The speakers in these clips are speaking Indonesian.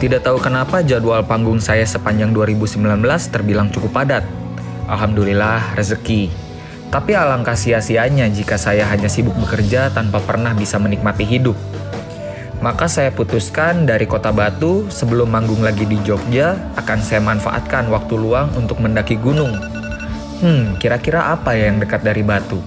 Tidak tahu kenapa jadwal panggung saya sepanjang 2019 terbilang cukup padat. Alhamdulillah rezeki. Tapi alangkah sia-sianya jika saya hanya sibuk bekerja tanpa pernah bisa menikmati hidup. Maka saya putuskan dari Kota Batu sebelum manggung lagi di Jogja akan saya manfaatkan waktu luang untuk mendaki gunung. Kira-kira apa ya yang dekat dari Batu?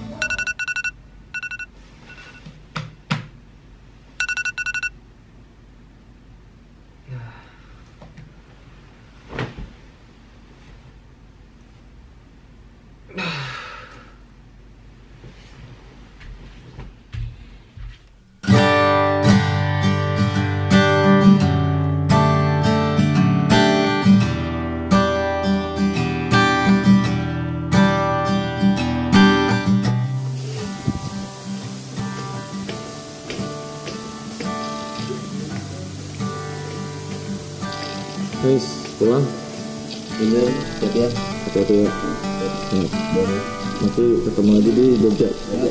Guys, pulang. Ini hati-hati ya. Hati-hati ya. Nanti ketemu lagi di Jogja.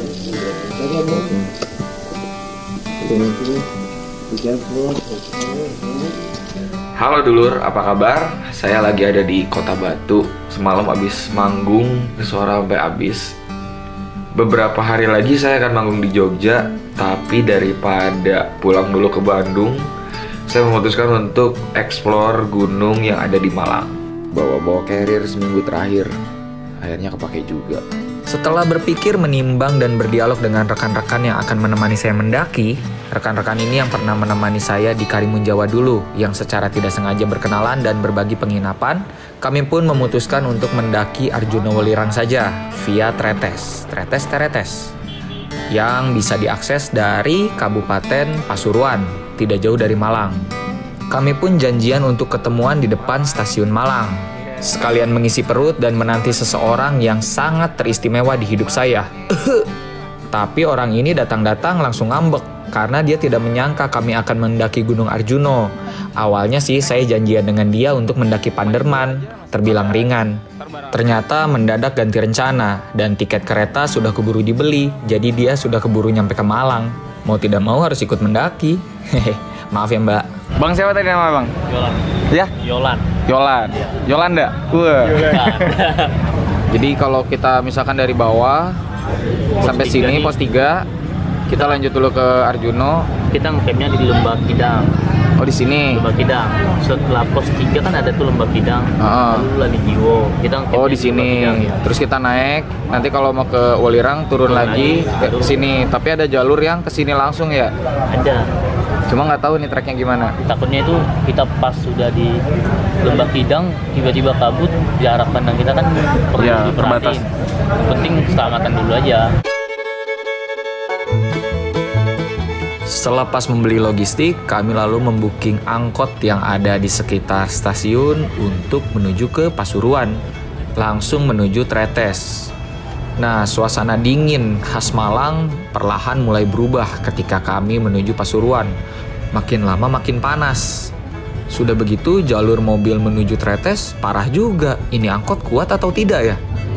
Halo dulur, apa kabar? Saya lagi ada di Kota Batu. Semalam abis manggung, suara sampai abis. Beberapa hari lagi saya akan manggung di Jogja. Tapi daripada pulang dulu ke Bandung, saya memutuskan untuk explore gunung yang ada di Malang. Bawa-bawa carrier seminggu terakhir, akhirnya kepake juga. Setelah berpikir, menimbang, dan berdialog dengan rekan-rekan yang akan menemani saya mendaki, rekan-rekan ini yang pernah menemani saya di Karimun Jawa dulu, yang secara tidak sengaja berkenalan dan berbagi penginapan, kami pun memutuskan untuk mendaki Arjuna Welirang saja, via Tretes, yang bisa diakses dari Kabupaten Pasuruan, tidak jauh dari Malang. Kami pun janjian untuk ketemuan di depan stasiun Malang, sekalian mengisi perut dan menanti seseorang yang sangat teristimewa di hidup saya. Tapi orang ini datang-datang langsung ngambek karena dia tidak menyangka kami akan mendaki Gunung Arjuno. Awalnya sih saya janjian dengan dia untuk mendaki Panderman, terbilang ringan. Ternyata mendadak ganti rencana dan tiket kereta sudah keburu dibeli, jadi dia sudah keburu nyampe ke Malang. Mau tidak mau harus ikut mendaki. Maaf ya Mbak. Bang siapa tadi nama Bang? Yolan. Ya? Yolan. Ya. Yolanda. Wah. Jadi kalau kita misalkan dari bawah sampai sini pos 3, kita lanjut dulu ke Arjuno. Kita ngecampnya di Lembah Kidang. Oh di sini. Lembah Kidang. Setelah pos 3 kan ada tuh Lembah Kidang. Lalu Lali Jiwo. Kita Oh di sini. Ya. Terus kita naik. Nanti kalau mau ke Welirang turun lagi ke sini. Tapi ada jalur yang ke sini langsung ya? Ada. Cuma nggak tahu nih treknya gimana. Takutnya itu kita pas sudah di Lembah Kidang tiba-tiba kabut, jarak pandang kita kan perlu Ya, diperhatiin. terbatas. Penting keselamatan dulu aja. Selepas membeli logistik, kami lalu membooking angkot yang ada di sekitar stasiun untuk menuju ke Pasuruan, langsung menuju Tretes. Nah, suasana dingin khas Malang perlahan mulai berubah ketika kami menuju Pasuruan. Makin lama makin panas. Sudah begitu, jalur mobil menuju Tretes parah juga. Ini angkot kuat atau tidak ya?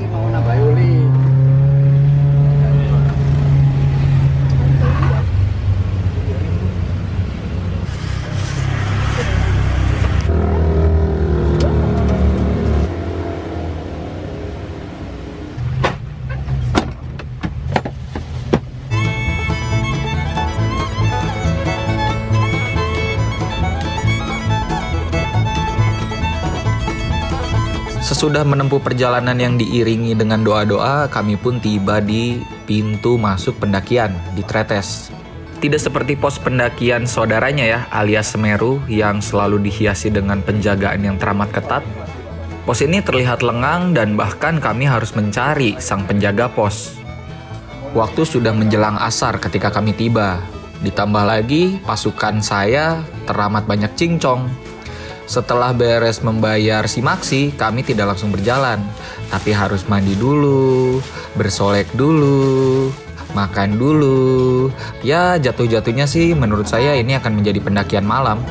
Sesudah menempuh perjalanan yang diiringi dengan doa-doa, kami pun tiba di pintu masuk pendakian di Tretes. Tidak seperti pos pendakian saudaranya ya, alias Semeru, yang selalu dihiasi dengan penjagaan yang teramat ketat. Pos ini terlihat lengang dan bahkan kami harus mencari sang penjaga pos. Waktu sudah menjelang asar ketika kami tiba. Ditambah lagi, pasukan saya teramat banyak cincong. Setelah beres membayar simaksi, kami tidak langsung berjalan, tapi harus mandi dulu, bersolek dulu, makan dulu. Ya, jatuh-jatuhnya sih menurut saya ini akan menjadi pendakian malam.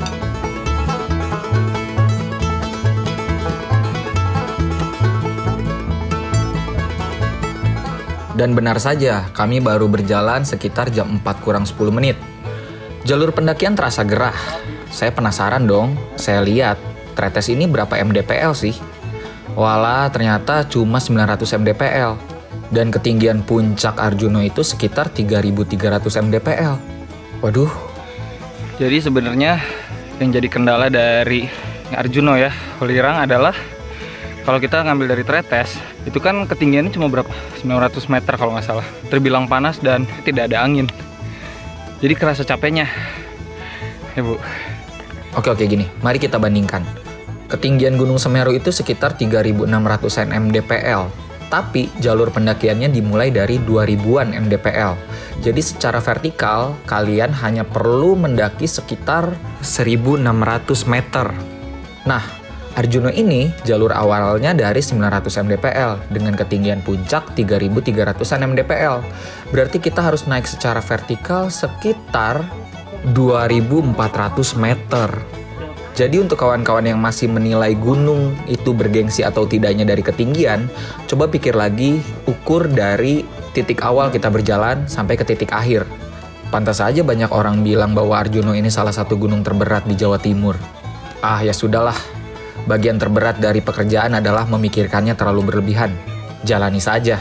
Dan benar saja, kami baru berjalan sekitar jam 4 kurang 10 menit. Jalur pendakian terasa gerah. Saya penasaran dong, saya lihat tretes ini berapa mdpl sih? Walah, ternyata cuma 900 mdpl. Dan ketinggian puncak Arjuna itu sekitar 3.300 mdpl. Waduh. Jadi sebenarnya yang jadi kendala dari Arjuna ya, Welirang adalah kalau kita ngambil dari tretes, itu kan ketinggiannya cuma berapa? 900 meter kalau nggak salah. Terbilang panas dan tidak ada angin. Jadi kerasa capeknya. Ya Bu. Oke, gini. Mari kita bandingkan. Ketinggian Gunung Semeru itu sekitar 3.600 mdpl. Tapi jalur pendakiannya dimulai dari 2000-an mdpl. Jadi secara vertikal, kalian hanya perlu mendaki sekitar 1.600 meter. Nah, Arjuna ini jalur awalnya dari 900 mdpl dengan ketinggian puncak 3.300-an mdpl. Berarti kita harus naik secara vertikal sekitar 2.400 meter. Jadi untuk kawan-kawan yang masih menilai gunung itu bergengsi atau tidaknya dari ketinggian, coba pikir lagi, ukur dari titik awal kita berjalan sampai ke titik akhir. Pantas saja banyak orang bilang bahwa Arjuna ini salah satu gunung terberat di Jawa Timur. Ah, ya sudahlah. Bagian terberat dari pekerjaan adalah memikirkannya terlalu berlebihan. Jalani saja.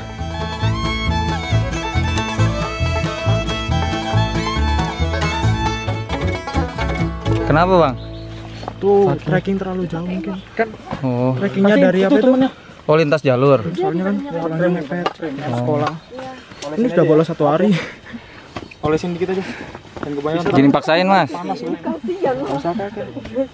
Kenapa Bang? Tuh trekking terlalu jauh mungkin. Kan Oh, trekkingnya dari apa itu? oh lintas jalur. Soalnya kan jalannya mepet sekolah. Ini sudah bolos 1 hari. Olesin dikit aja. Dan kebanyakan Jadi paksain Mas. panas loh. Nggak usah pakai.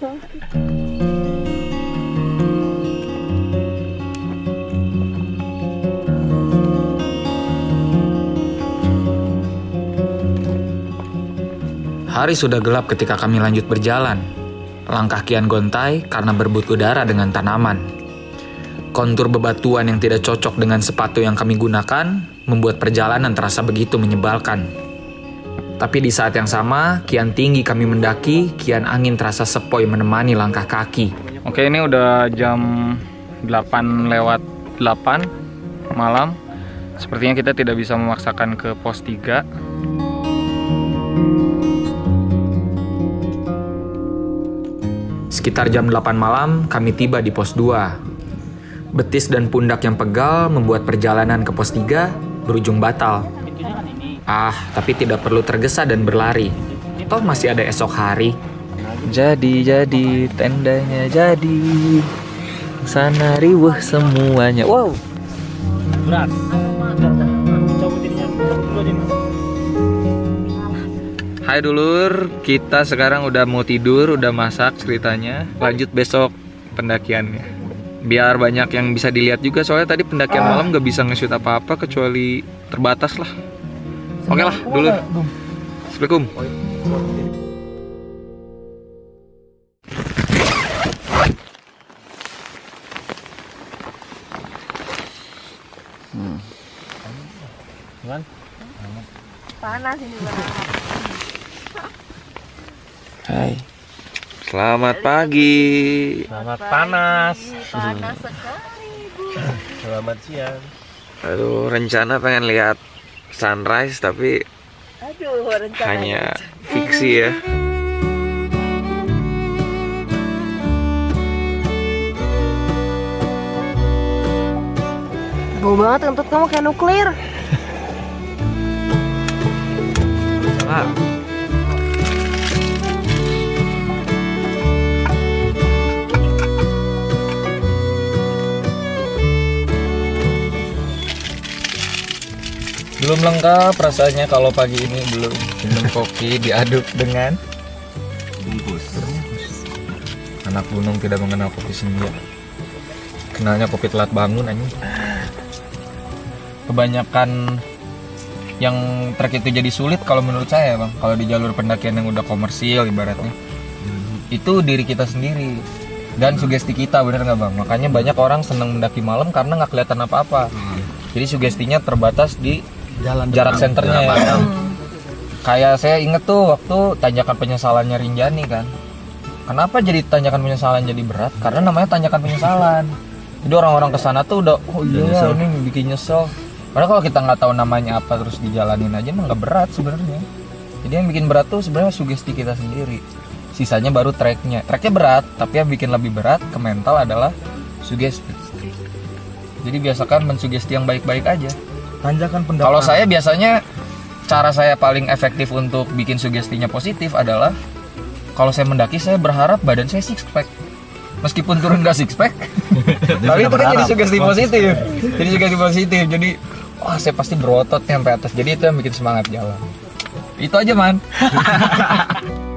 Hari sudah gelap ketika kami lanjut berjalan. Langkah kian gontai karena berebut udara dengan tanaman. Kontur bebatuan yang tidak cocok dengan sepatu yang kami gunakan membuat perjalanan terasa begitu menyebalkan. Tapi di saat yang sama, kian tinggi kami mendaki, kian angin terasa sepoi menemani langkah kaki. Oke, ini udah jam 8 lewat 8 malam. Sepertinya kita tidak bisa memaksakan ke pos 3. Sekitar jam 8 malam, kami tiba di pos 2. Betis dan pundak yang pegal membuat perjalanan ke pos 3 berujung batal. Ah, tapi tidak perlu tergesa dan berlari. Toh masih ada esok hari. Jadi tendanya jadi. Sana riweh semuanya. Wow. Berat. Hai dulur, kita sekarang udah mau tidur, udah masak ceritanya. Lanjut besok pendakiannya. Biar banyak yang bisa dilihat juga, soalnya tadi pendakian malam gak bisa nge-shoot apa-apa kecuali terbatas lah. Oke lah, dulur. Assalamualaikum. Panas ini Bang. Hai. Selamat pagi. Selamat panas. Panas sekali Bu. Selamat siang. Aduh, rencana pengen lihat sunrise tapi Aduh, rencananya. hanya fiksi ya. Bau banget kentut kamu kayak nuklir. Ah. Belum lengkap rasanya kalau pagi ini belum minum kopi diaduk dengan bungkus. Anak gunung tidak mengenal kopi senja. Kenalnya kopi telat bangun anjing. Kebanyakan yang trek itu jadi sulit kalau menurut saya Bang. Kalau di jalur pendakian yang udah komersil ibaratnya. Itu diri kita sendiri dan sugesti kita, bener nggak Bang? Makanya banyak orang seneng mendaki malam karena nggak kelihatan apa-apa. Jadi sugestinya terbatas di jarak senternya ya. Kayak saya inget tuh waktu tanjakan penyesalannya Rinjani kan. Kenapa jadi tanjakan penyesalan jadi berat? Karena namanya tanjakan penyesalan. Jadi orang-orang kesana tuh udah, oh iya ini bikin nyesel. Karena kalau kita nggak tahu namanya apa terus dijalanin aja emang nggak berat sebenarnya. Jadi yang bikin berat tuh sebenarnya sugesti kita sendiri. sisanya baru treknya. Treknya berat, tapi yang bikin lebih berat ke mental adalah sugesti. Jadi biasakan mensugesti yang baik-baik aja. Tanjakan pendapat. Kalau saya biasanya cara saya paling efektif untuk bikin sugestinya positif adalah kalau saya mendaki saya berharap badan saya six pack. Meskipun turun nggak six pack, tapi itu kan jadi sugesti positif. Jadi sugesti positif. Jadi wah saya pasti berotot sampai atas. Jadi itu yang bikin semangat jalan. Itu aja man.